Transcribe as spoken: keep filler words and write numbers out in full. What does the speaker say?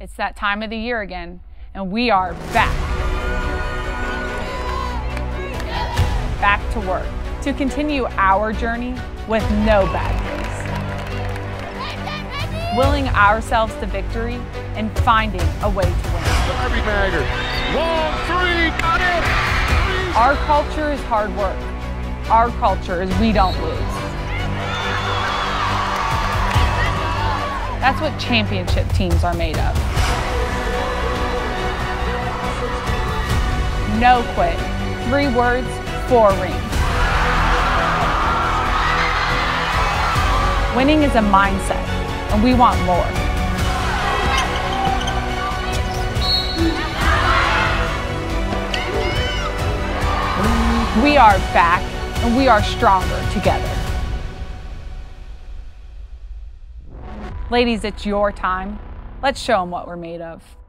It's that time of the year again, and we are back. Back to work to continue our journey with no bad days. Willing ourselves to victory and finding a way to win. Darby Maggard, long three, got it! Our culture is hard work. Our culture is we don't lose. That's what championship teams are made of. No quit. Three words, four rings. Winning is a mindset, and we want more. We are back, and we are stronger together. Ladies, it's your time. Let's show them what we're made of.